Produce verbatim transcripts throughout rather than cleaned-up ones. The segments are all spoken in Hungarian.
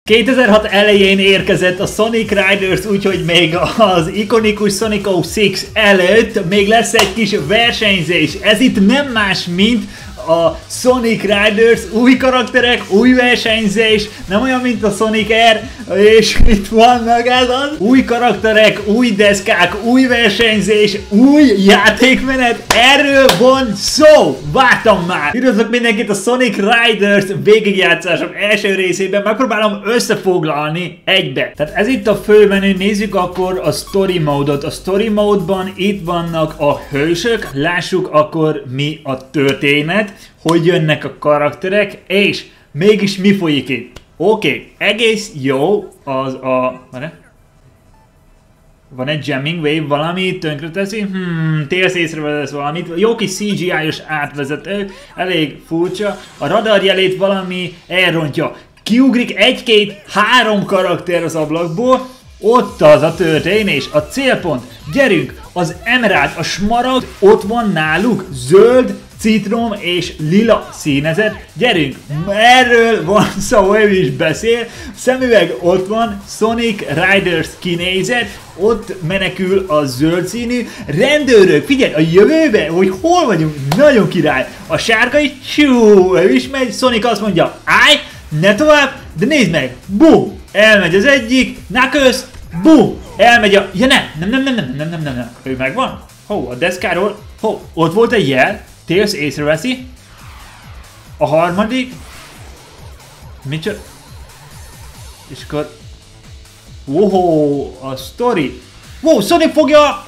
kétezer-hat elején érkezett a Sonic Riders, úgyhogy még az ikonikus Sonic oh hat előtt még lesz egy kis versenyzés. Ez itt nem más, mint a Sonic Riders, új karakterek, új versenyzés, nem olyan, mint a Sonic Air, és itt vannak ez az új karakterek, új deszkák, új versenyzés, új játékmenet, erről van szó! Vártam már! Üdvözlök mindenkit a Sonic Riders végigjátszásom első részében, megpróbálom összefoglalni egybe. Tehát ez itt a főmenü, nézzük akkor a Story Mode-ot. A Story Mode-ban itt vannak a hősök, lássuk akkor mi a történet, hogy jönnek a karakterek, és mégis mi folyik itt. Oké, okay, egész jó az a... Van egy jamming wave, valami tönkreteszi? Hmm, Tails észrevesz valamit. Jó kis cé gé í-os átvezető, elég furcsa. A radar jelét valami elrontja. Kiugrik egy-két, három karakter az ablakból, ott az a történés, a célpont. Gyerünk, az emerald, a smaragd ott van náluk, zöld, citrom és lila színezet. Gyerünk, erről van szó, ő is beszél. Szemüveg ott van, Sonic Riders kinézet, ott menekül a zöld színű. Rendőrök, figyelj, a jövőbe, hogy hol vagyunk, nagyon király. A sárga is, csú, ő is megy, Sonic azt mondja, állj, ne tovább, de nézd meg, bum, elmegy az egyik, Knuckles, bum, elmegy a, ja nem, nem, nem, nem, nem, nem, nem, nem, nem, ő megvan? Hó, a deszkáról, hó, ott volt egy jel, Tails észreveszi. A harmadik. Micsoda? És akkor... Woho, a story. Wow, Sonic fogja!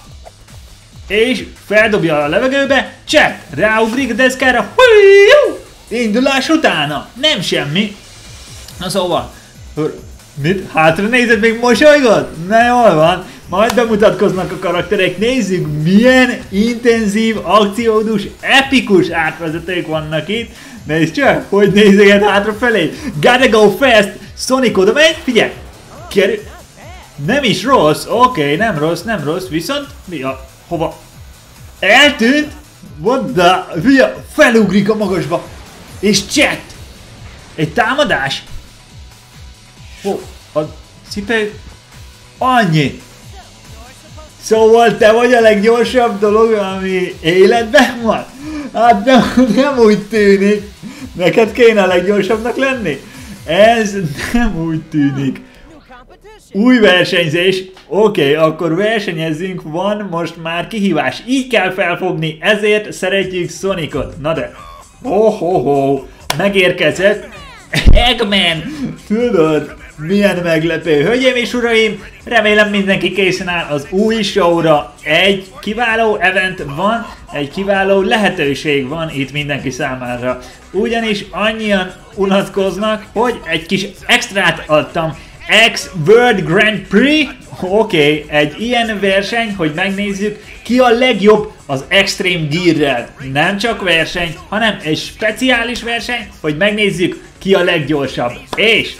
És feldobja a levegőbe. Chat! Ráugrik a deszkára. Hújjú! Indulás utána. Nem semmi. Na szóval. Mit? Hátra nézed, még mosolygod? Na jól van. Majd bemutatkoznak a karakterek, nézzük milyen intenzív, akciódus, epikus átvezetők vannak itt. Nézd csak, hogy nézeget hátrafelé. Gotta go fast! Sonic oda megy, figyelj! Kerül... Nem is rossz, oké, okay, nem rossz, nem rossz, viszont mi a... Hova? Eltűnt? What the... Fia, felugrik a magasba! És chat! Egy támadás? Ó, a cipő... Annyi! Szóval te vagy a leggyorsabb dolog, ami életben van? Hát nem, nem úgy tűnik. Neked kéne a leggyorsabbnak lenni? Ez nem úgy tűnik. Új versenyzés. Oké, okay, akkor versenyezzünk, van most már kihívás. Így kell felfogni, ezért szeretjük Sonicot. Na de, ho ho ho, megérkezett Eggman. Tudod, milyen meglepő. Hölgyeim és uraim, remélem mindenki készen áll az új showra. Egy kiváló event van, egy kiváló lehetőség van itt mindenki számára. Ugyanis annyian unatkoznak, hogy egy kis extrát adtam. X World Grand Prix. Oké, okay, egy ilyen verseny, hogy megnézzük, ki a legjobb az Extreme Gear-rel. Nem csak verseny, hanem egy speciális verseny, hogy megnézzük, ki a leggyorsabb. És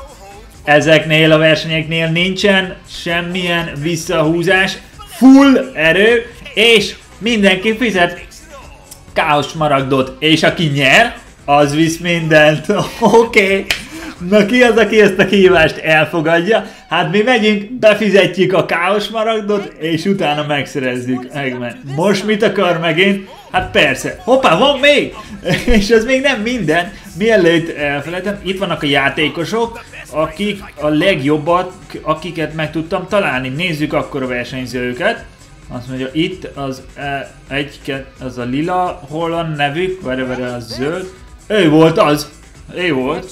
ezeknél a versenyeknél nincsen semmilyen visszahúzás, full erő, és mindenki fizet káosz smaragdot, és aki nyer, az visz mindent. Oké, okay. Na ki az, aki ezt a kihívást elfogadja? Hát mi megyünk, befizetjük a káosz smaragdot, és utána megszerezzük. Eggman. Most mit akar megint? Hát persze. Hoppá, van még! És ez még nem minden. Mielőtt elfelejtem, itt vannak a játékosok, akik a legjobbat, akiket meg tudtam találni. Nézzük akkor a versenyzőket. Azt mondja, itt az egy, az a lila, hol a nevük, vagy a zöld. Ő volt az! Ő volt.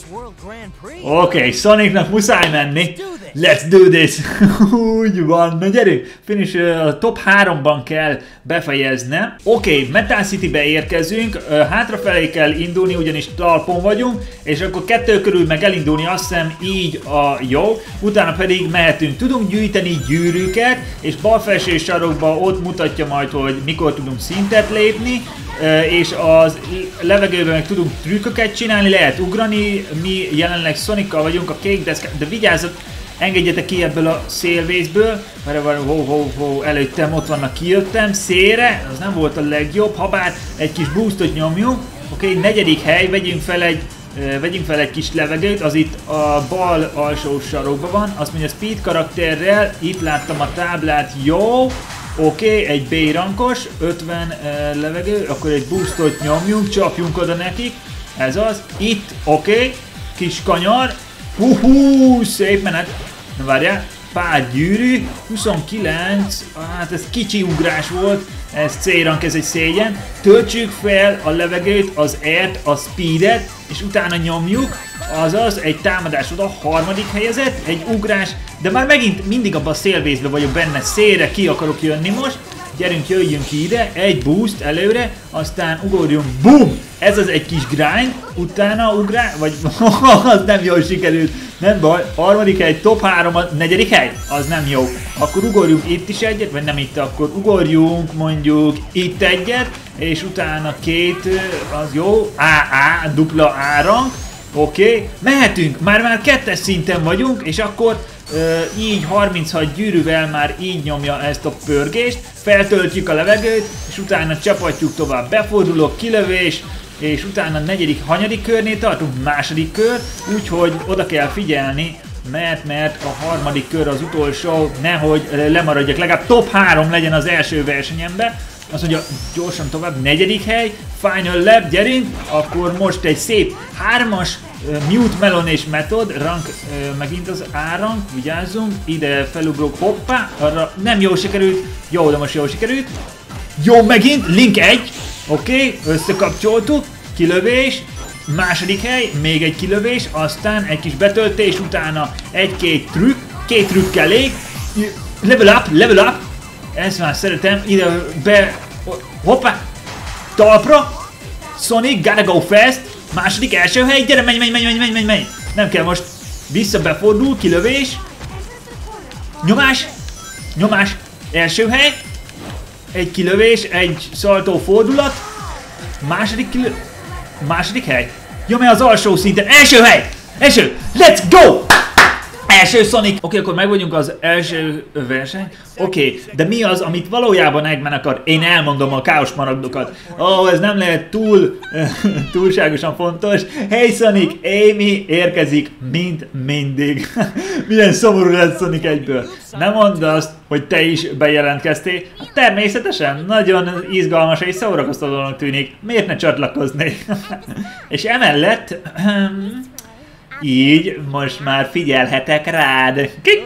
Oké, okay, Sonicnak muszáj menni. Let's do this! Úgy van, na gyerünk! Finish, a top háromban kell befejeznem. Oké, okay, Metal Citybe érkezünk, hátrafelé kell indulni, ugyanis talpon vagyunk, és akkor kettő körül meg elindulni, azt hiszem így a jó. Utána pedig mehetünk. Tudunk gyűjteni gyűrűket, és bal felső sarokban ott mutatja majd, hogy mikor tudunk szintet lépni, és az levegőben meg tudunk trükköket csinálni, lehet ugrani, mi jelenleg Sonical vagyunk a kék deszkán, de vigyázzat, engedjetek ki ebből a szélvészből, mert ho, ho, ho, előttem ott vannak, kijöttem, szélre, az nem volt a legjobb, habár egy kis boostot nyomjuk. Oké, okay, negyedik hely, vegyünk fel egy Vegyünk fel egy kis levegőt, az itt a bal alsó sarokban van, azt mondja Speed karakterrel, itt láttam a táblát, jó, oké, okay, egy B rankos, ötven uh, levegő, akkor egy boostot nyomjunk, csapjunk oda nekik, ez az, itt, oké, okay, kis kanyar, hú, szép menet, na várjál, pár gyűrű, huszonkilenc, hát ez kicsi ugrás volt, ez C-rank, ez egy szégyen. Töltsük fel a levegőt, az air-t, a speedet, és utána nyomjuk, azaz egy támadás oda, a harmadik helyezett, egy ugrás, de már megint mindig abban a szélvészben vagyok benne, szélre ki akarok jönni most, gyerünk, jöjjünk ki ide, egy boost előre, aztán ugorjunk, boom! Ez az egy kis grind, utána ugrás, vagy az nem jól sikerült, nem baj, harmadik hely, top három, a negyedik hely, az nem jó. Akkor ugorjunk itt is egyet, vagy nem itt, akkor ugorjunk mondjuk itt egyet, és utána két, az jó, á á, dupla A rank, oké, okay. Mehetünk, már-már kettes szinten vagyunk, és akkor Uh, így harminchat gyűrűvel már így nyomja ezt a pörgést, feltöltjük a levegőt, és utána csapatjuk tovább, befordulok, kilövés, és utána negyedik, hanyadik körnél tartunk, második kör, úgyhogy oda kell figyelni, mert, mert a harmadik kör az utolsó, nehogy lemaradjak, legalább top három legyen az első versenyemben. Azt mondja, gyorsan tovább, negyedik hely, final lap, gyerünk, akkor most egy szép hármas, uh, mute, melon és method, rank, uh, megint az A rank, vigyázzunk, ide felugrok, hoppá, arra nem jól sikerült, jó, de most jól sikerült, jó, megint, link egy, oké, okay, összekapcsoltuk, kilövés, második hely, még egy kilövés, aztán egy kis betöltés, utána egy-két trükk, két trükk elég, level up, level up, ezt már szeretem, ide be, hoppá, talpra, Sonic, gotta go fast, második, első hely, gyere, menj, menj, menj, menj, menj, menj, menj, nem kell most, vissza, befordul, kilövés, nyomás, nyomás, első hely, egy kilövés, egy szaltó fordulat, második kilövés, második hely, nyomja az alsó szinten, első hely, első, let's go! Első Sonic! Oké, okay, akkor meg vagyunk az első verseny. Oké, okay, de mi az, amit valójában Eggman akar? Én elmondom a káosz maraddokat. Ó, oh, ez nem lehet túl, túlságosan fontos. Hey Sonic, Amy érkezik, mint mindig. Milyen szomorú lett Sonic egyből. Nem mondd azt, hogy te is bejelentkeztél. Természetesen, nagyon izgalmas és szórakoztatónak tűnik. Miért ne csatlakoznék? És emellett... így, most már figyelhetek rád.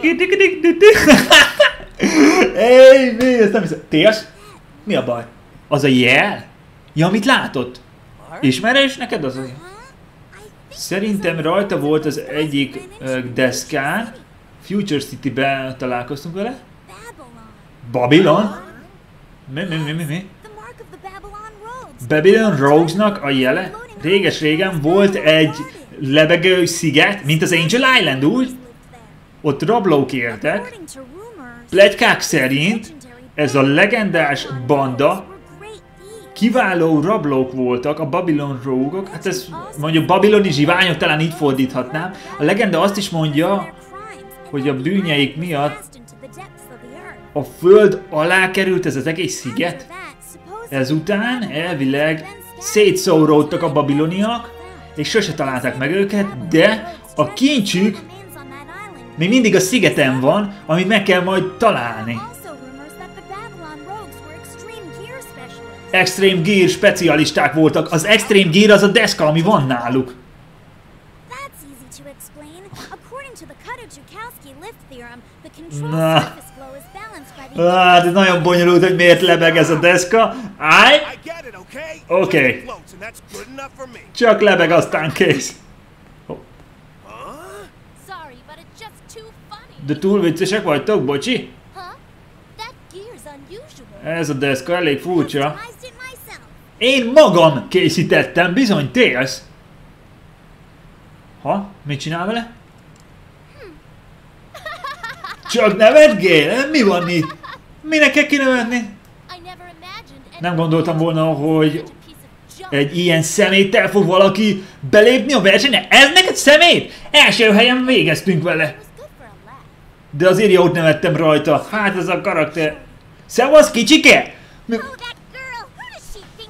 Éj, mi? Ezt nem hiszem. Tész? Mi a baj? Az a jel? Ja, amit látott? Ismerős neked az a jel? Szerintem rajta volt az egyik uh, deszkán. Future City-ben találkoztunk vele. Babylon? Mi, mi, mi, mi, mi? Babylon Rogues-nak a jele? Réges-régen volt egy lebegő sziget, mint az Angel Island, úgy? Ott rablók éltek. Pletykák szerint ez a legendás banda kiváló rablók voltak, a Babylon Rogue-ok, hát ez mondjuk babiloni zsiványok, talán így fordíthatnám. A legenda azt is mondja, hogy a bűnjeik miatt a föld alá került ez az egész sziget. Ezután elvileg szétszóródtak a babiloniak, és sose találták meg őket, de a kincsük még mindig a szigeten van, amit meg kell majd találni. Extreme Gear specialisták voltak. Az Extreme Gear az a deszka, ami van náluk. Na. Ah, de nagyon bonyolult, hogy miért lebeg ez a deszka. Állj! Oké. Okay. Csak lebeg, aztán kész. Oh. De túl viccesek vagytok, bocsi? Ez a deszka elég furcsa. Én magam készítettem, bizony, Tails. Ha? Mit csinál vele? Csak nevetgél? Mi van itt? Minek kell kinevetni? Nem gondoltam volna, hogy egy ilyen szeméttel fog valaki belépni a versenyre. Ez neked szemét? Első helyen végeztünk vele. De azért jót nevettem rajta. Hát ez a karakter. Szevasz, kicsike! Mi...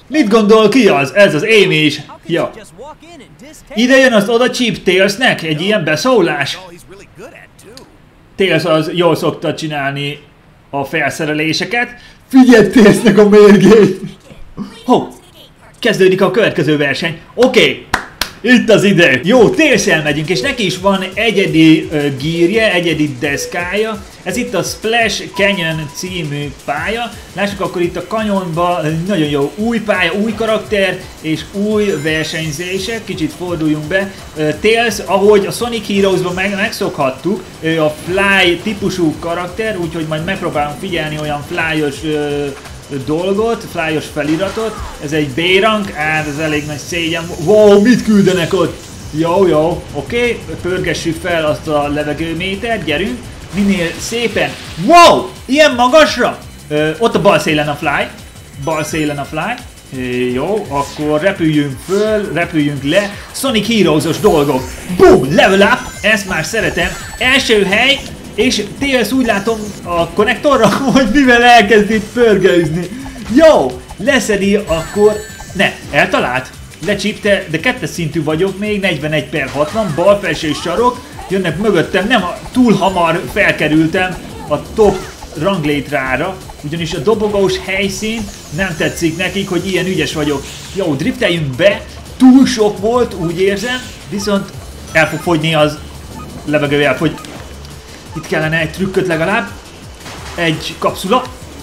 Mit gondol, ki az? Ez az Amy is. Ja. Ide jön az oda Chip Tailsnek egy ilyen beszólás. Tails az jól szokta csinálni a felszereléseket. Figyelj Tailsnek a mérgét! Ho! Kezdődik a következő verseny. Oké. Okay. Itt az idő. Jó, Tails-el megyünk, és neki is van egyedi uh, gírje, egyedi deszkája. Ez itt a Splash Canyon című pálya. Lássuk akkor itt a kanyonban, nagyon jó új pálya, új karakter és új versenyzések. Kicsit forduljunk be. Uh, Tails, ahogy a Sonic Heroes-ban meg, megszokhattuk, ő a Fly típusú karakter, úgyhogy majd megpróbálunk figyelni olyan flyos uh, dolgot, flyos feliratot. Ez egy B-rank, hát ez elég nagy szégyen. Wow, mit küldenek ott? Jó, jó, oké, okay. Pörgessük fel azt a levegőmétert, gyerünk. Minél szépen. Wow, ilyen magasra? Ö, ott a bal szélen a fly. Bal szélen a fly. É, jó, akkor repüljünk föl, repüljünk le. Sonic Heroes-os dolgok. Boom, level up, ezt már szeretem. Első hely. És Tails úgy látom a konnektorra, hogy mivel elkezd itt pörgőzni. Jó, leszedi akkor... Ne, eltalált. Lecsípte, de kettes szintű vagyok még, negyvenegy per hatvan, bal felső sarok. Jönnek mögöttem, nem túl hamar felkerültem a top ranglétrára. Ugyanis a dobogós helyszín nem tetszik nekik, hogy ilyen ügyes vagyok. Jó, drifteljünk be, túl sok volt, úgy érzem, viszont el fog fogyni az levegő, elfogy. Itt kellene egy trükköt legalább. Egy kapszula.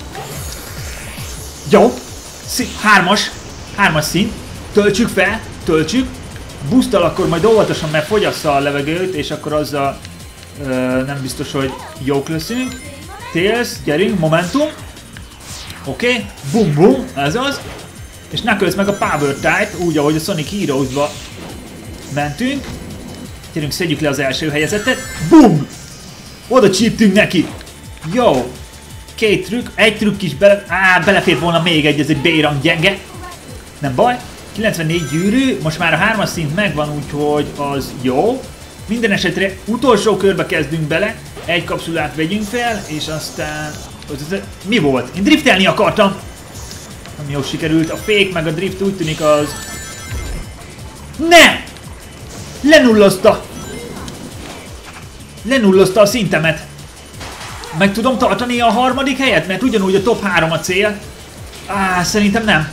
Jó. Szí hármas. Hármas szint. Töltsük fel. Töltsük. Boosttal akkor majd óvatosan megfogyassza a levegőt, és akkor azzal ö, nem biztos, hogy jók leszünk. Tails, gyerünk, momentum. Oké. Okay. Bum bum. Ez az. És Knuckles meg a Power Type, úgy ahogy a Sonic Heroes-ba mentünk. Gyerünk, szedjük le az első helyezettet. Bum! Oda csíptünk neki. Jó. Két trükk, egy trükk is bele... Á, belefért volna még egy, ez egy B-rang gyenge. Nem baj. kilencvennégy gyűrű, most már a hármas szint megvan, úgyhogy az jó. Minden esetre utolsó körbe kezdünk bele. Egy kapszulát vegyünk fel, és aztán... Mi volt? Én driftelni akartam. Nem jó sikerült. A fake meg a drift úgy tűnik az... Ne! Lenullozta! Lenullozta a szintemet. Meg tudom tartani a harmadik helyet, mert ugyanúgy a top három a cél. Á, szerintem nem.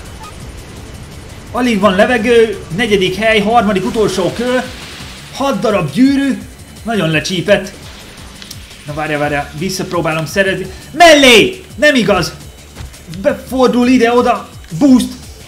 Alig van levegő, negyedik hely, harmadik utolsó kör. hat darab gyűrű. Nagyon lecsípett. Na várja, várja, visszapróbálom szerezni. Mellé! Nem igaz! Befordul ide-oda. Boost!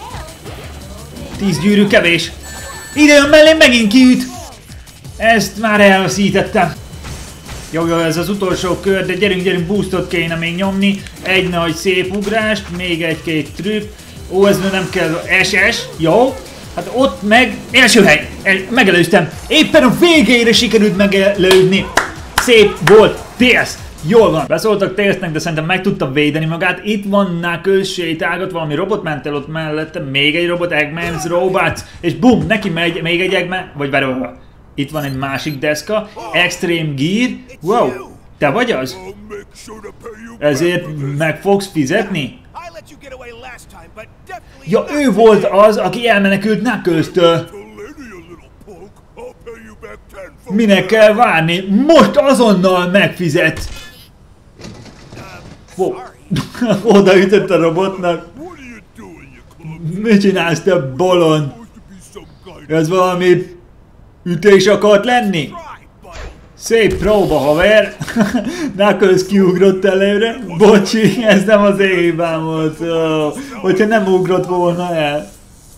tíz gyűrű kevés. Ide jön mellé, megint kiüt. Ezt már elveszítettem. Jó, jó, ez az utolsó kör, de gyerünk, gyerünk, boostot kéne még nyomni. Egy nagy szép ugrást, még egy-két trükk. Ó, ez nem kell, es es, jó. Hát ott meg, első hely, el, megelőztem. Éppen a végére sikerült megelőzni. Szép volt, Tails. Jól van. Beszóltak Tailsnek, de szerintem meg tudta védeni magát. Itt van Knuckles, sétálgat, valami robot ment el ott mellette, még egy robot, Eggman's Robots, és bum, neki megy még egy Eggman, vagy várj, itt van egy másik deszka, Extreme Gear. Wow, te vagy az? Ezért meg fogsz fizetni? Ja, ő volt az, aki elmenekült Knuckles-től. Minek kell várni? Most azonnal megfizet. Wow. Odaütött a robotnak. Mit csinálsz, te bolond? Ez valami ütés akart lenni? Szép próba, haver. Knuckles kiugrott előre. Bocsi, ez nem az én hibám volt. Oh, hogyha nem ugrott volna el,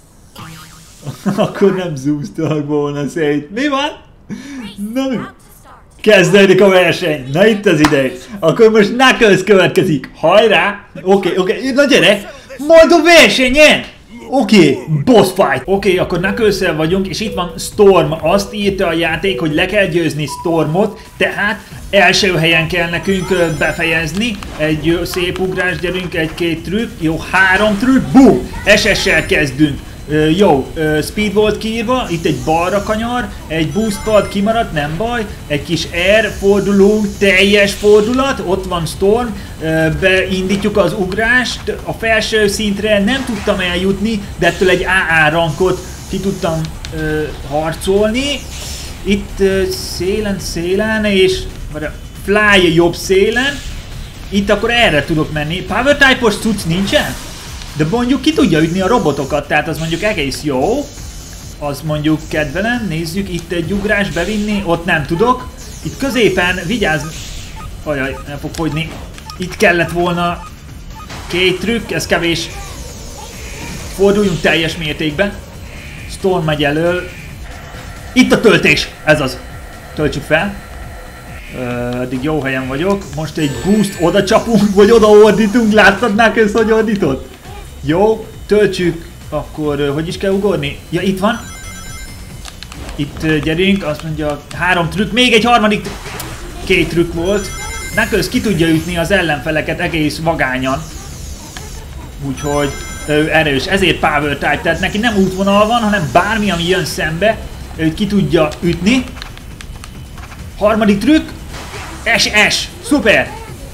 akkor nem zúztak volna szét. Mi van? Na mi? Kezdődik a verseny. Na itt az ide. Akkor most Knuckles következik. Hajrá! Oké, okay, oké. Okay. Na gyere! Majd a versenyen! Oké, okay, boss fight. Oké, okay, akkor Knuckles-szel vagyunk, és itt van Storm. Azt írta a játék, hogy le kell győzni Stormot, tehát első helyen kell nekünk befejezni. Egy szép ugrás, gyerünk, egy-két trükk. Jó, három trükk. Boom! es essel kezdünk. Ö, jó, ö, speed volt kiírva, itt egy balra kanyar, egy boost pad kimaradt, nem baj, egy kis R, fordulunk, teljes fordulat, ott van Storm, ö, beindítjuk az ugrást, a felső szintre nem tudtam eljutni, de ettől egy á á rankot ki tudtam ö, harcolni. Itt ö, szélen, szélen, és vagy a fly jobb szélen, itt akkor erre tudok menni. Power type-os cucc nincsen? De mondjuk ki tudja ütni a robotokat, tehát az mondjuk egész jó. Az mondjuk kedvelem, nézzük, itt egy ugrás bevinni, ott nem tudok. Itt középen, vigyázz, ajaj, el fog fogyni. Itt kellett volna két trükk, ez kevés. Forduljunk teljes mértékben. Storm megy elől. Itt a töltés, ez az. Töltsük fel. Uh, addig jó helyen vagyok. Most egy boost oda csapunk, vagy oda ordítunk. Láttad Knuckles, hogy ordított? Jó, töltsük. Akkor uh, hogy is kell ugorni? Ja, itt van. Itt uh, gyerünk, azt mondja három trükk, még egy harmadik. Két trükk volt. Knuckles ki tudja ütni az ellenfeleket egész vagányan. Úgyhogy ő erős, ezért power type, tehát neki nem útvonal van, hanem bármi, ami jön szembe, őt ki tudja ütni. Harmadik trükk. es es. Szuper.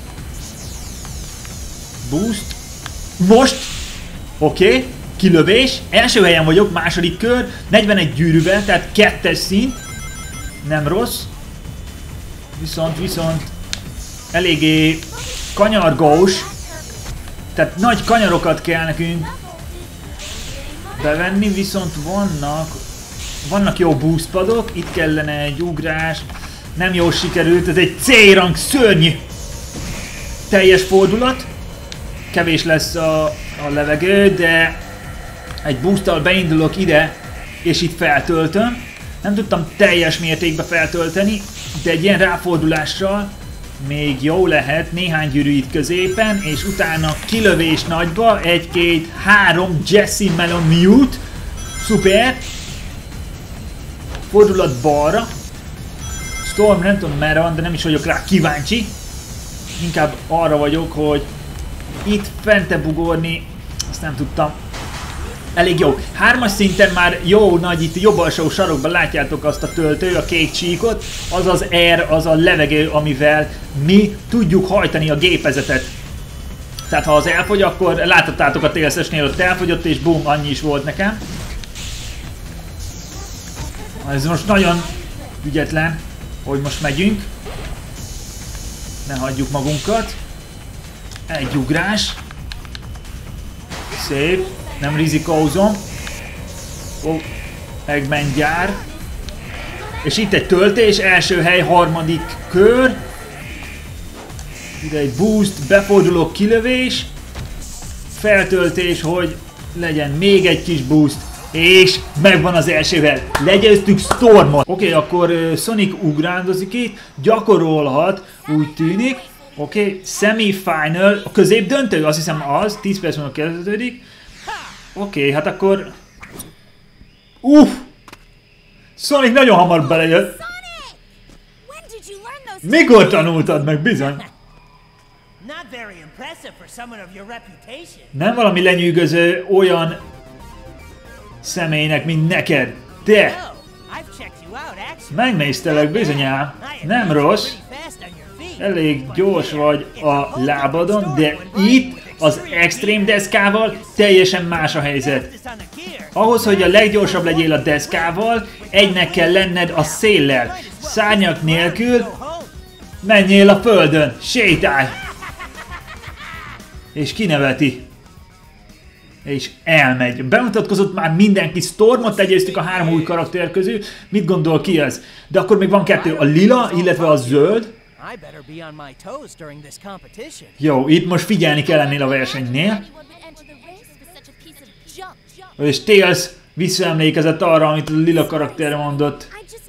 Boost. Most. Oké. Okay. Kilövés. Első helyen vagyok. Második kör. negyvenegy gyűrűvel. Tehát kettes szint. Nem rossz. Viszont, viszont eléggé kanyargós. Tehát nagy kanyarokat kell nekünk bevenni. Viszont vannak vannak jó boost padok. Itt kellene egy ugrás. Nem jól sikerült, ez egy C-rank szörnyű teljes fordulat. Kevés lesz a, a levegő, de egy boosttal beindulok ide, és itt feltöltöm. Nem tudtam teljes mértékben feltölteni, de egy ilyen ráfordulással még jó lehet. Néhány gyűrű itt középen, és utána kilövés nagyba, egy, két, három Jessie Melon Mute. Szuper. Fordulat balra. Storm nem tudom merre van, de nem is vagyok rá kíváncsi. Inkább arra vagyok, hogy itt fentebb ugorni, azt nem tudtam. Elég jó. Hármas szinten már jó nagy, itt jobb alsó sarokban látjátok azt a töltő, a kék csíkot. Az az R, az a levegő, amivel mi tudjuk hajtani a gépezetet. Tehát ha az elfogy, akkor láthattátok a té es es-nél, ott elfogyott, és bum, annyi is volt nekem. Ez most nagyon ügyetlen, hogy most megyünk. Ne hagyjuk magunkat. Egy ugrás. Szép. Nem rizikózom. Ó, Eggman gyár. És itt egy töltés, első hely, harmadik kör. Ide egy boost, befordulok, kilövés. Feltöltés, hogy legyen még egy kis boost. És megvan az elsővel. Legyőztük Stormot. Oké, okay, akkor uh, Sonic ugrándozik itt. Gyakorolhat, úgy tűnik. Oké, okay, semifinal. A középdöntő, azt hiszem az. tíz perc múlva kezdődik. Oké, okay, hát akkor... Uff! Sonic nagyon hamar belejött. Mikor tanultad meg, bizony? Nem valami lenyűgöző olyan személynek, mint neked. De! Megnéztelek bizonyám. Nem rossz. Elég gyors vagy a lábadon, de itt az extrém deszkával teljesen más a helyzet. Ahhoz, hogy a leggyorsabb legyél a deszkával, egynek kell lenned a széllel. Szárnyak nélkül menjél a földön, sétálj! És kineveti. És elmegy. Bemutatkozott már mindenki, Stormot legyőztük a három új karakter közül. Mit gondol ki ez? De akkor még van kettő, a lila, illetve a zöld. Jó, itt most figyelni kell ennél a versenynél. És Tails visszaemlékezett arra, amit a lila karakter mondott.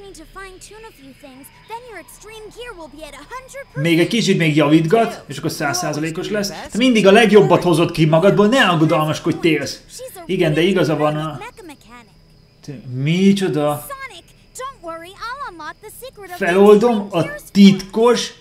Még egy kicsit még javítgat, és akkor száz százalékos lesz. Te mindig a legjobbat hozod ki magadból, ne aggodalmaskodj, Tails. Igen, de igaza van a... Micsoda? Feloldom a titkos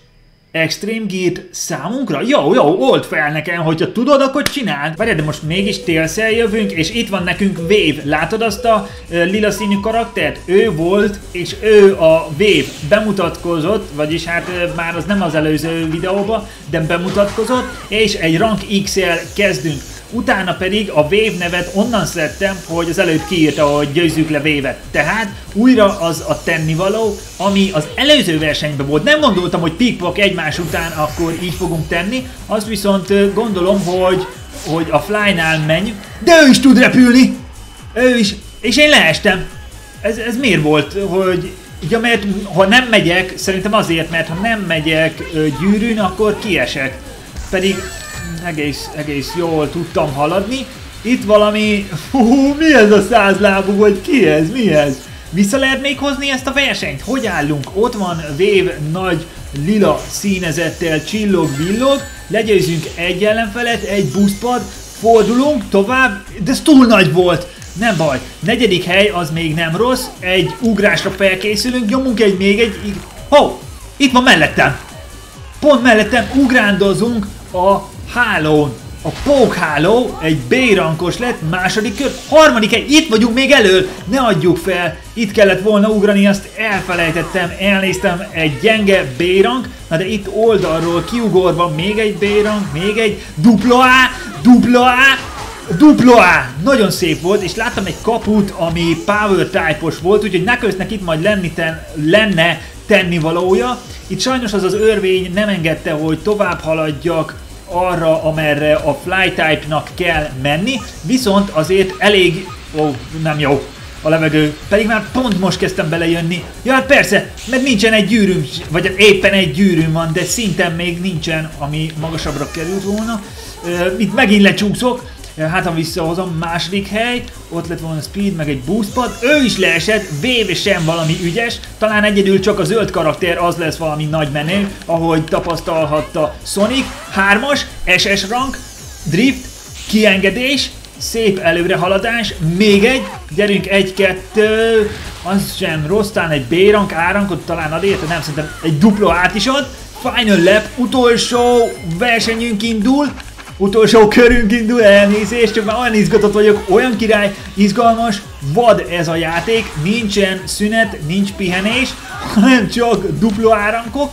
Extreme Gear számunkra? Jó, jó, old fel nekem, hogyha tudod, akkor csináld. Várjál, de most mégis Tails-el jövünk, és itt van nekünk Wave. Látod azt a uh, lila színű karaktert? Ő volt, és ő a Wave. Bemutatkozott, vagyis hát uh, már az nem az előző videóban, de bemutatkozott, és egy rank iksz-el kezdünk. Utána pedig a Wave nevet onnan szedtem, hogy az előbb kiírta, hogy győzzük le Wave-et. Tehát újra az a tennivaló, ami az előző versenyben volt. Nem gondoltam, hogy pikpak egymás után akkor így fogunk tenni, azt viszont gondolom, hogy, hogy a Fly-nál menj. De ő is tud repülni! Ő is, és én leestem. Ez, ez miért volt, hogy... Ja, mert ha nem megyek, szerintem azért, mert ha nem megyek ö, gyűrűn, akkor kiesek. Pedig egész, egész jól tudtam haladni. Itt valami... Hú, mi ez a százlábú, vagy ki ez, mi ez? Vissza lehet még hozni ezt a versenyt? Hogy állunk? Ott van Wave nagy lila színezettel csillog-villog. Legyőzünk egy ellenfelet, egy boostpad, fordulunk tovább, de ez túl nagy volt. Nem baj. Negyedik hely az még nem rossz. Egy ugrásra felkészülünk, nyomunk egy még egy... Ho! Itt van mellettem! Pont mellettem ugrándozunk a hálón. A Poke háló egy B-rankos lett, második kör, harmadik hely, itt vagyunk még elől, ne adjuk fel, itt kellett volna ugrani, azt elfelejtettem, elnéztem, egy gyenge B-rank, na de itt oldalról kiugorva még egy B-rank, még egy dupla A, dupla A, dupla A, nagyon szép volt, és láttam egy kaput, ami Power Type-os volt, úgyhogy Knucklesnek itt majd lenni ten, lenne tennivalója. Itt sajnos az az örvény nem engedte, hogy tovább haladjak arra, amerre a Fly Type-nak kell menni, viszont azért elég... Ó, oh, nem jó a levegő, pedig már pont most kezdtem belejönni. Ja, hát persze, mert nincsen egy gyűrűm, vagy éppen egy gyűrűm van, de szinten még nincsen, ami magasabbra került volna. Uh, itt megint lecsúszok, hát ha visszahozom, második hely, ott lett volna Speed, meg egy boostpad, ő is leesett, Wave sem valami ügyes, talán egyedül csak a zöld karakter az lesz valami nagy menő, ahogy tapasztalhatta Sonic, hármas, es es rank, drift, kiengedés, szép előrehaladás, még egy, gyerünk egy-kettő, az sem rossz, talán egy B-rank, A-rankot talán ad érte, nem, szerintem egy dupla át is ad, final lap, utolsó versenyünk indul, utolsó körünk indul, elnézést, csak már olyan izgatott vagyok, olyan király, izgalmas, vad ez a játék, nincsen szünet, nincs pihenés, hanem csak dupla árankok.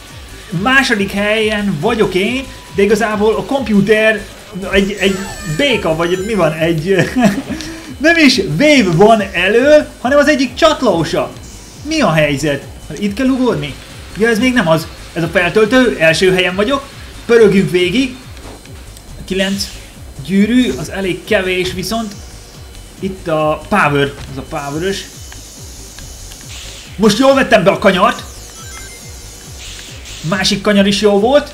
Második helyen vagyok én, de igazából a komputer egy, egy béka, vagy mi van, egy... nem is Wave van elől, hanem az egyik csatlósa. Mi a helyzet? Itt kell ugorni? Ja, ez még nem az. Ez a feltöltő, első helyen vagyok, pörögjünk végig. kilenc gyűrű, az elég kevés, viszont itt a Power, az a Power-ös. Most jól vettem be a kanyart. Másik kanyar is jó volt.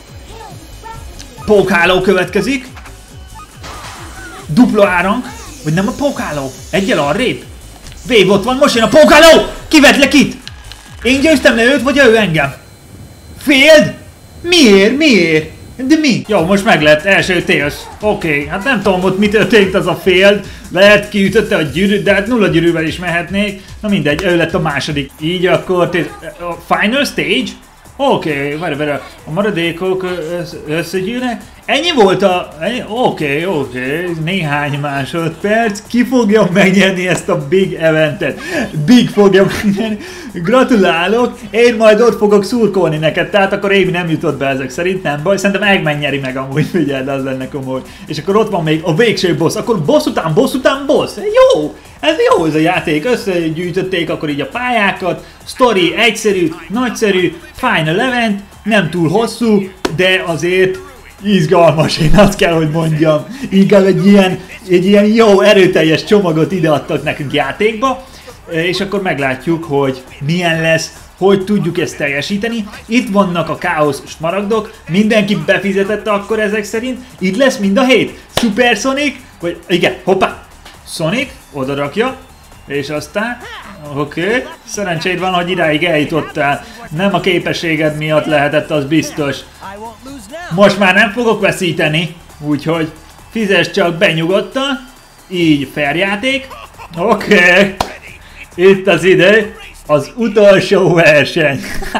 Poke háló következik. Dupla árank, vagy nem a Poke háló? Egyel arrébb? Wave ott van, most jön a Poke háló! Kivetlek itt! Én győztem le őt, vagy ő engem? Failed? Miért? Miért? De mi? Jó, most meg lett, első Tails. Oké, okay. Hát nem tudom ott mi történt az a failed. Lehet kiütötte a gyűrűt, de hát nulla gyűrűvel is mehetnék. Na mindegy, ő lett a második. Így akkor a final stage? Oké, okay, várj, várj, a maradékok összegyűlnek. Ennyi volt a... Oké, okay, oké, okay. Néhány másodperc. Ki fogja megnyerni ezt a big eventet? Big fogja megnyerni. Gratulálok, én majd ott fogok szurkolni neked, tehát akkor Amy nem jutott be ezek szerint, nem baj. Szerintem Eggman nyeri meg amúgy, figyeld, az lenne komoly. És akkor ott van még a végső boss, akkor boss után, boss után boss. Jó! Ez jó ez a játék, összegyűjtötték akkor így a pályákat, story egyszerű, nagyszerű, final event, nem túl hosszú, de azért izgalmas, én azt kell, hogy mondjam. Inkább egy ilyen, egy ilyen jó, erőteljes csomagot ideadtak nekünk játékba, és akkor meglátjuk, hogy milyen lesz, hogy tudjuk ezt teljesíteni. Itt vannak a káosz smaragdok, mindenki befizetette akkor ezek szerint, itt lesz mind a hét. Super Sonic, vagy igen, hoppá! Sonic, oda rakja, és aztán, oké, okay. Szerencséd van, hogy idáig eljutottál. Nem a képességed miatt lehetett, az biztos. Most már nem fogok veszíteni, úgyhogy fizess csak be nyugodtan. Így fair játék. Oké, okay. Itt az idő. Az utolsó verseny.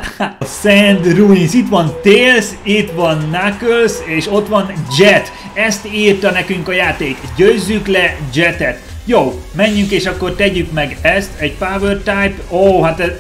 A Sand Ruins. Itt van Tails, itt van Knuckles, és ott van Jet. Ezt írta nekünk a játék. Győzzük le Jetet. Jó, menjünk és akkor tegyük meg ezt. Egy Power Type. Ó, hát ez...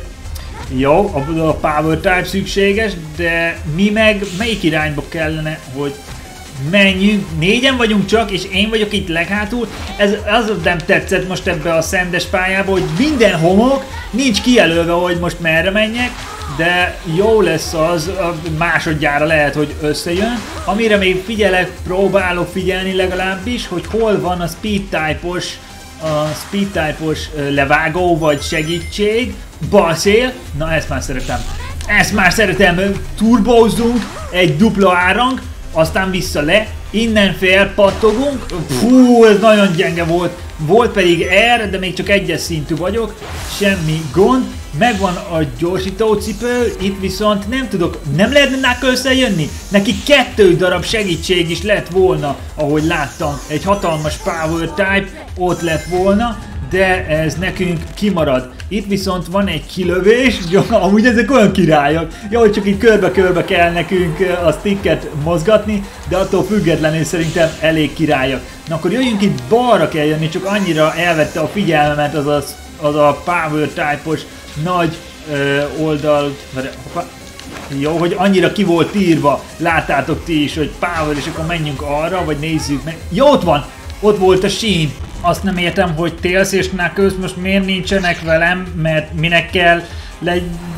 Jó, a Power Type szükséges, de mi meg melyik irányba kellene, hogy menjünk. Négyen vagyunk csak, és én vagyok itt leghátul. Ez az nem tetszett most ebbe a szendes pályába, hogy minden homok, nincs kijelölve, hogy most merre menjek, de jó lesz az, másodjára lehet, hogy összejön. Amire még figyelek, próbálok figyelni legalábbis, hogy hol van a Speed Type-os a Speed Type-os levágó vagy segítség. Balszél, na ezt már szeretem. Ezt már szeretem, turbózzunk, egy dupla árang, aztán vissza le, innen felpattogunk. Fú, ez nagyon gyenge volt. Volt pedig R, de még csak egyes szintű vagyok. Semmi gond. Megvan a gyorsítócipő, itt viszont nem tudok, nem lehetne Knuckles-szel jönni? Neki kettő darab segítség is lett volna, ahogy láttam. Egy hatalmas Power Type ott lett volna, de ez nekünk kimarad. Itt viszont van egy kilövés, amúgy ezek olyan királyok. Jó, hogy csak itt körbe-körbe kell nekünk a sticket mozgatni, de attól függetlenül szerintem elég királyok. Na akkor jöjjünk, itt balra kell jönni, csak annyira elvette a figyelmemet az a, az a Power Type-os nagy ö, oldal... Hoppá. Jó, hogy annyira ki volt írva, láttátok ti is, hogy Power, és akkor menjünk arra, vagy nézzük meg. Jó, ott van! Ott volt a sín. Azt nem értem, hogy Tails és Knuckles most miért nincsenek velem, mert minek kell le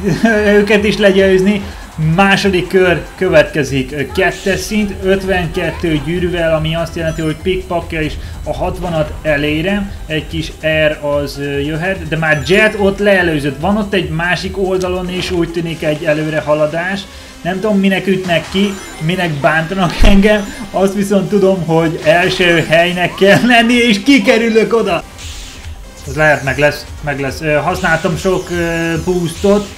őket is legyőzni. Második kör következik. Kettes szint, ötvenkettő gyűrűvel, ami azt jelenti, hogy pikpakja is a hatvanat elérem. Egy kis R az jöhet, de már Jet ott leelőzött. Van ott egy másik oldalon is, úgy tűnik egy előre haladás. Nem tudom, minek ütnek ki, minek bántanak engem, azt viszont tudom, hogy első helynek kell lenni, és kikerülök oda. Ez lehet, meg lesz, meg lesz. Használtam sok boostot,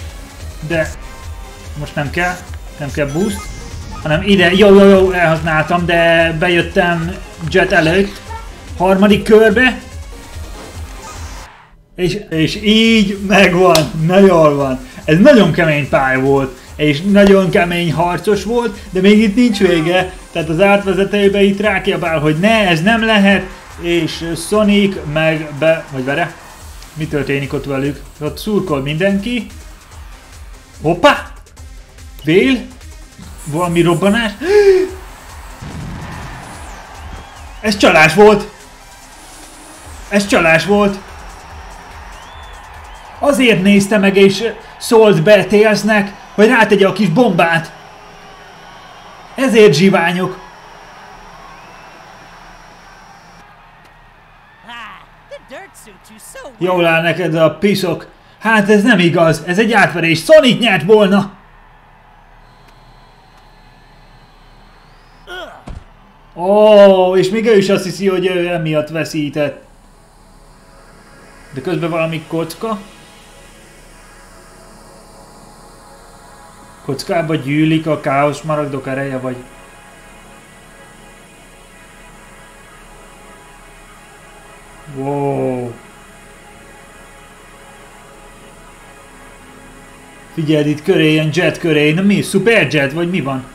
de most nem kell, nem kell boost, hanem ide, jó, jó, jó, elhasználtam, de bejöttem Jet előtt, harmadik körbe, és, és így megvan, na jól van. Ez nagyon kemény pálya volt, és nagyon kemény harcos volt, de még itt nincs vége, tehát az átvezetőbe itt rákiabál, hogy ne, ez nem lehet, és Sonic meg be, vagy vele, mi történik ott velük? Ott szurkol mindenki. Hoppá! Vél? Valami robbanás? Ez csalás volt! Ez csalás volt! Azért nézte meg és szólt be Tailsnek, hogy rátegye a kis bombát. Ezért zsiványok. Jól áll neked a piszok. Hát ez nem igaz, ez egy átverés. Sonic nyert volna. Ó, oh, és még ő is azt hiszi, hogy ő emiatt veszített. De közben valami kocka. Kockába gyűlik a káosz maragdok ereje, vagy... Wow. Figyeld, itt köré, ilyen Jet köré. Na mi? Super Jet? Vagy mi van?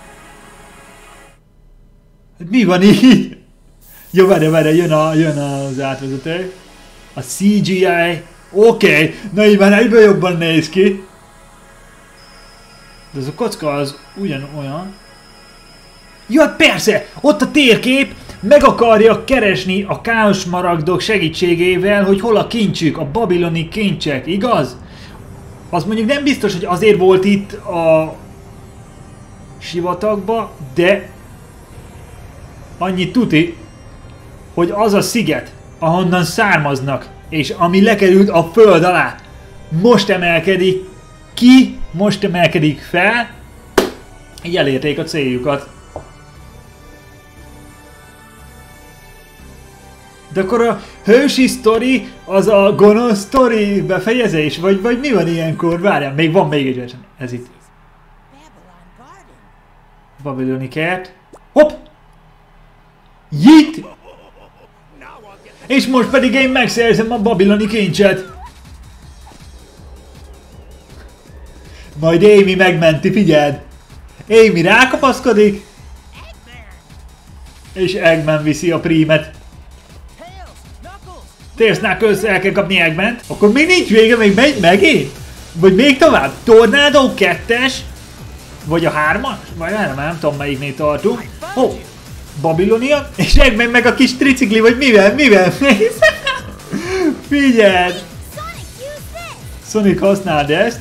Mi van így? Jó, várj, várj, jön, a, jön az átvezető. A cé gé i. Oké, okay. Na így már egyből jobban néz ki. De ez a kocka az ugyanolyan. Ja, persze! Ott a térkép! Meg akarja keresni a káosz maragdok segítségével, hogy hol a kincsük, a babiloni kincsek, igaz? Azt mondjuk nem biztos, hogy azért volt itt a sivatagba, de annyit tuti, hogy az a sziget, ahonnan származnak, és ami lekerült a föld alá, most emelkedik ki, most emelkedik fel, így elérték a céljukat. De akkor a hősi sztori az a gonosz sztori befejezés? Vagy, vagy mi van ilyenkor? Várjál, még van még egy verseny. Ez itt. Babiloni kert. Hopp! Jit! És most pedig én megszerzem a babiloni kincset. Majd Amy megmenti, figyeld! Amy rákapaszkodik, és Eggman viszi a prímet. Tails, Knuckles, el kell kapni Eggmant. Akkor még nincs vége, még megy megint? Vagy még tovább? Tornádó kettes? Vagy a hármas? Vagy nem, nem tudom melyiknél tartunk. Ó, oh, Babilonia, és Eggman meg a kis tricikli, vagy mivel, mivel mész? Figyeld! Sonic, használd ezt.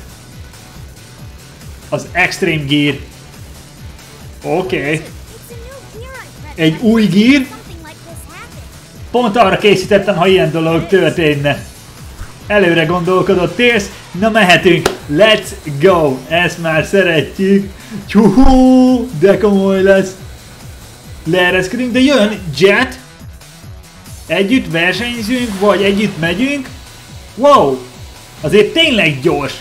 Az Extreme Gear. Oké. Okay. Egy új gear. Pont arra készítettem, ha ilyen dolog történne. Előre gondolkodott Tails. Na mehetünk. Let's go. Ezt már szeretjük. Csúhú, de komoly lesz. Leereszkedünk, de jön Jet. Együtt versenyzünk, vagy együtt megyünk. Wow. Azért tényleg gyors.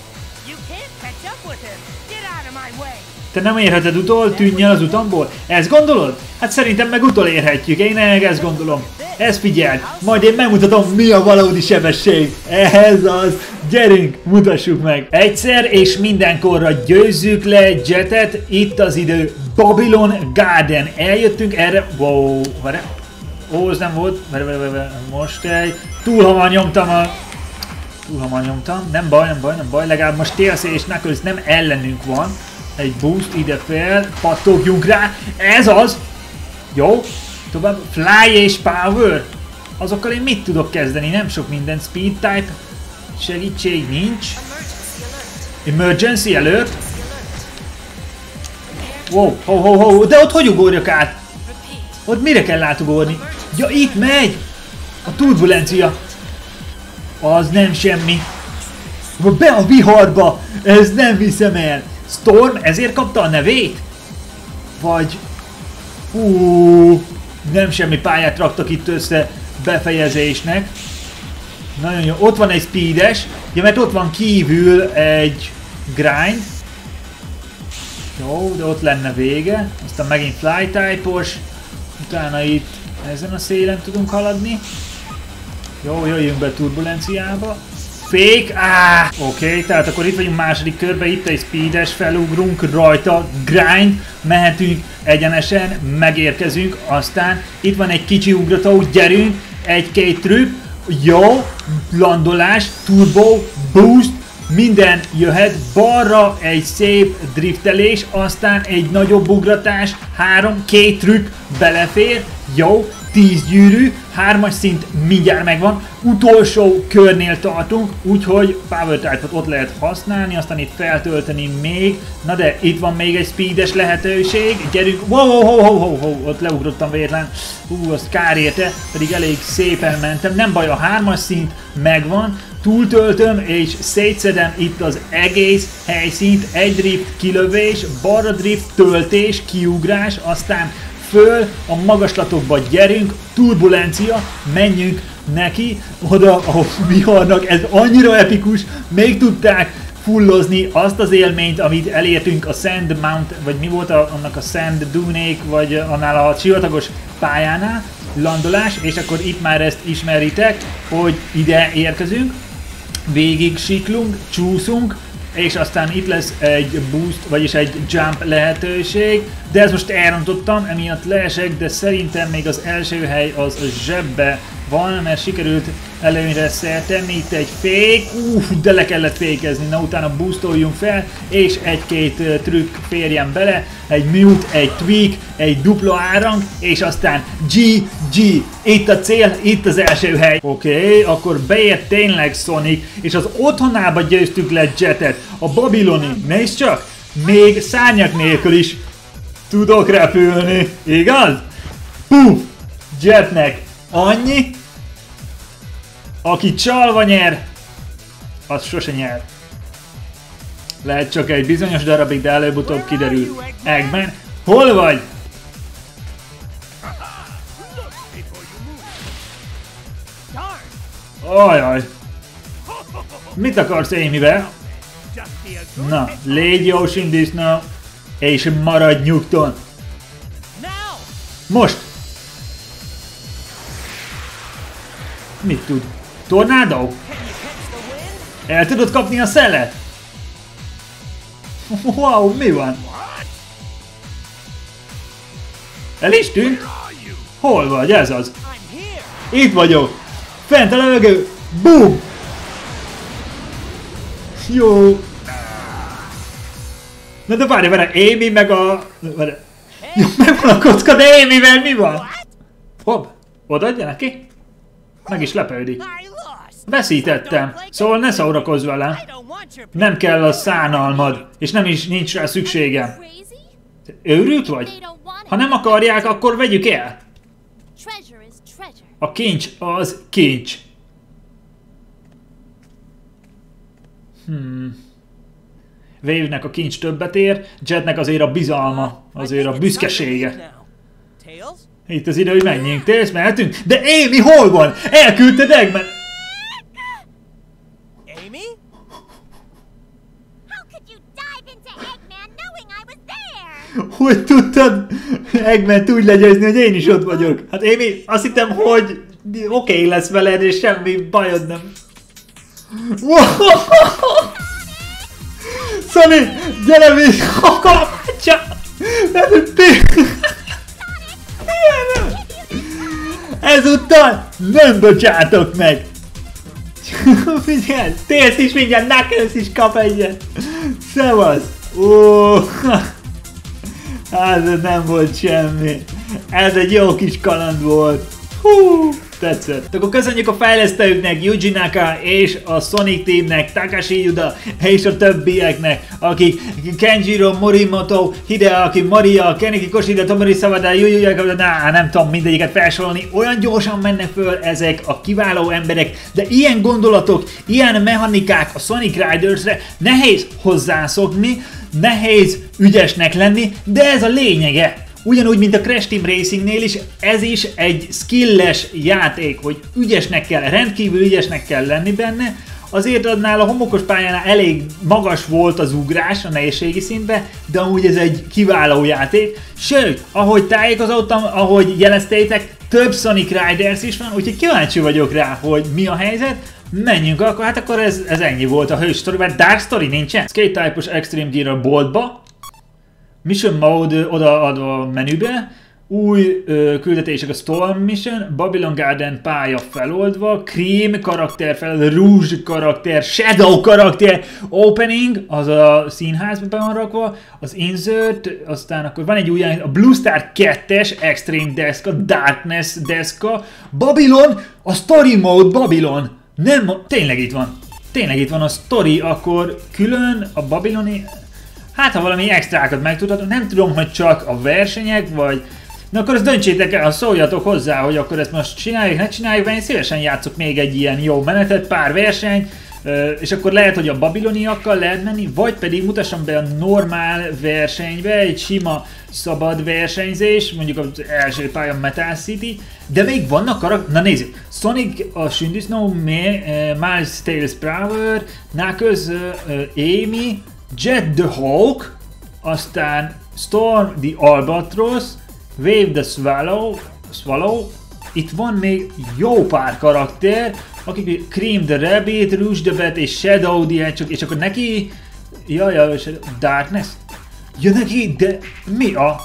Te nem érheted utol, tűnj el az utamból? Ezt gondolod? Hát szerintem meg utolérhetjük, én ezt gondolom. Ezt figyeld, majd én megmutatom, mi a valódi sebesség. Ez az, gyerünk, mutassuk meg. Egyszer és mindenkorra győzzük le Jetet, itt az idő. Babylon Garden, eljöttünk erre, wow, várj. Ó, ez nem volt, várj, várj, várj, most egy, túl hamar nyomtam a... Túl hamar nyomtam, nem baj, nem baj, nem baj, legalább most Tails és Knuckles nem ellenünk van. Egy boost ide fel, pattogjunk rá, ez az! Jó, tovább, fly és power. Azokkal én mit tudok kezdeni? Nem sok minden, speed type, segítség nincs. Emergency alert. Wow, ho, ho, ho, de ott hogy ugorjak át? Ott mire kell átugorni? Ja, itt megy! A turbulencia. Az nem semmi. Be a viharba! Ez nem viszem el. Storm ezért kapta a nevét? Vagy... Hú, nem semmi pályát raktak itt össze befejezésnek. Nagyon jó. Ott van egy speedes. Ja, mert ott van kívül egy grind. Jó, de ott lenne vége. Aztán megint fly type-os. Utána itt ezen a szélen tudunk haladni. Jó, jöjjünk be turbulenciába. Fake, áh! Oké, okay, tehát akkor itt vagyunk második körbe, itt egy speedes, felugrunk rajta, grind, mehetünk egyenesen, megérkezünk, aztán itt van egy kicsi ugrató, gyerünk, egy-két trükk, jó, landolás, turbo, boost, minden jöhet, balra egy szép driftelés, aztán egy nagyobb ugratás, három, két trükk belefér, jó, tíz gyűrű, hármas szint mindjárt megvan, utolsó körnél tartunk, úgyhogy Power Type-ot ott lehet használni, aztán itt feltölteni még, na de itt van még egy speedes lehetőség, gyerünk, wow, wow, wow, wow, wow, wow, ott leugrottam véletlen, hú, azt kár érte, pedig elég szépen mentem, nem baj, a hármas szint megvan, túltöltöm és szétszedem itt az egész helyszínt, egy drift, kilövés, balra drift, töltés, kiugrás, aztán föl a magaslatokba gyerünk, turbulencia, menjünk neki, oda a viharnak, ez annyira epikus, még tudták fullozni azt az élményt, amit elértünk a Sand Mount, vagy mi volt a, annak a Sand Dune-ék, vagy annál a sivatagos pályánál, landolás, és akkor itt már ezt ismeritek, hogy ide érkezünk, végig siklunk, csúszunk, és aztán itt lesz egy boost, vagyis egy jump lehetőség, de ezt most elrontottam, emiatt leesek, de szerintem még az első hely az zsebbe van, mert sikerült előnyre szert tenni, itt egy fake, uff, de le kellett fékezni, na utána boostoljunk fel, és egy-két uh, trükk férjen bele, egy mute, egy tweak, egy dupla árang, és aztán gé gé, itt a cél, itt az első hely. Oké, okay, akkor beért tényleg Sonic, és az otthonába győztük le Jetet, a Babyloni, nézd csak, még szárnyak nélkül is tudok repülni, igaz? Puff, Jetnek annyi, aki csalva nyer, az sose nyer. Lehet csak egy bizonyos darabig, de előbb-utóbb kiderül. Eggman, hol vagy? Ajaj. Mit akarsz Amy-vel? Na, légy jó sindisznó, és maradj nyugton. Most! Mit tud? Tornádó? El tudod kapni a szelet? Wow, mi van? El is tűnt? Hol vagy? Ez az. Itt vagyok. Fent a levegő. Boom! Jó. Na de várj, várj, Amy meg a... Várj. Jó, megvan a kocka, de Amivel mi van? Hopp, odaadja neki? Meg is lepődik. Veszítettem, szóval ne szórakozz velem. Nem kell a szánalmad, és nem is nincs rá szükségem. Őrült vagy? Ha nem akarják, akkor vegyük el. A kincs az kincs. Hmm. Wave-nek a kincs többet ér, Jetnek azért a bizalma, azért a büszkesége. Itt az idő, hogy menjünk. Tails, mehetünk? De Amy hol van? Elküldted Eggman? Amy? Hogy tudtad Eggmant úgy legyőzni, hogy én is ott vagyok? Hát Amy, azt hittem, hogy oké okay lesz veled, és semmi bajod nem. Sonic, gyere még! Kapcsa! Ezúttal nem bocsátok meg! Figyelj! Tails is mindjárt, Knuckles is kap egyet! Szevasz! Ó, ez nem volt semmi. Ez egy jó kis kaland volt. Hú, tetszett. Akkor köszönjük a fejlesztőknek, Yuji Naka és a Sonic Teamnek, Takashi Yuda és a többieknek, akik Kenjiro Morimoto, Hideaki Maria, Keniki Koshida, Tomori Sawada, Yuyu Yakaba, na, nem tudom mindegyiket felsorolni, olyan gyorsan mennek föl ezek a kiváló emberek, de ilyen gondolatok, ilyen mechanikák a Sonic Ridersre nehéz hozzászokni, nehéz ügyesnek lenni, de ez a lényege. Ugyanúgy, mint a Crash Team Racingnél is, ez is egy skilles játék, hogy ügyesnek kell, rendkívül ügyesnek kell lenni benne. Azért annál a homokos pályánál elég magas volt az ugrás a nehézségi szintben, de amúgy ez egy kiváló játék. Sőt, ahogy tájékozottam, ahogy jeleztétek, több Sonic Riders is van, úgyhogy kíváncsi vagyok rá, hogy mi a helyzet. Menjünk akkor, hát akkor ez, ez ennyi volt a hős sztori, mert Dark Story nincsen. Skate Type-os Extreme Gear a boltba. Mission Mode odaadva a menübe, új ö, küldetések a Storm Mission, Babylon Garden pálya feloldva, Cream karakter fel, Rouge karakter, Shadow karakter, Opening, az a színházban be van rakva, az Insert, aztán akkor van egy új, a Blue Star kettes Extreme deszka, Darkness deszka, Babylon, a Story Mode Babylon, nem, tényleg itt van, tényleg itt van a Story, akkor külön a Babyloni. Hát, ha valami extrákat megtudhatok, nem tudom, hogy csak a versenyek, vagy... Na akkor ezt döntsétek el, szóljatok hozzá, hogy akkor ezt most csináljuk, ne csináljuk, mert én szívesen játszok még egy ilyen jó menetet, pár verseny, és akkor lehet, hogy a babiloniakkal lehet menni, vagy pedig mutassam be a normál versenybe, egy sima szabad versenyzés, mondjuk az első pálya Metal City, de még vannak karakterek, na nézzük, Sonic a Sündisznó, Miles Tails Prower, Knuckles, Amy, Jet the Hawk, aztán Storm the Albatross, Wave the Swallow, Swallow, itt van még jó pár karakter, akik Cream the Rabbit, Rouge the Bat és Shadow the Hedgehog, és akkor neki, jaj, jaj, Darkness, ja neki, de mi a...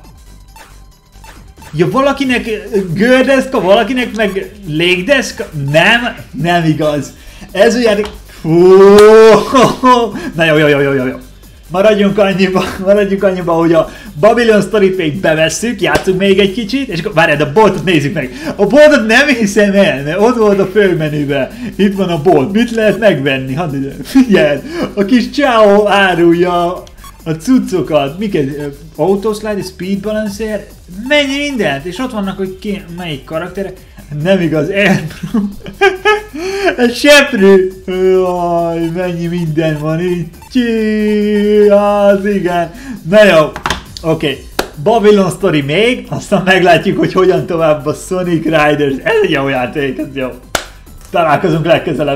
Ja, valakinek gördeszka, valakinek meg légdeszka, nem, nem igaz, ez olyan... Na jó, jó, jó, jó, jó, jó. Maradjunk annyiba, maradjunk annyiba, hogy a Babylon Story-t még bevesszük, játszunk még egy kicsit, és akkor várjál, a boltot nézzük meg. A boltot nem hiszem el, mert ott volt a főmenüben. Itt van a bolt, mit lehet megvenni? Hadd ide, figyelj, a kis Ciao árulja a cuccokat. Miket? Autoslide, Speed Balancer, mennyi mindent, és ott vannak, hogy ki, melyik karakterek. Nem igaz, Airbro. Ez seprű. Jaj, mennyi minden van itt. Csí, az igen. Na jó, oké. Okay. Babylon Story még, aztán meglátjuk, hogy hogyan tovább a Sonic Riders. Ez egy jó játék, ez jó. Találkozunk legközelebb.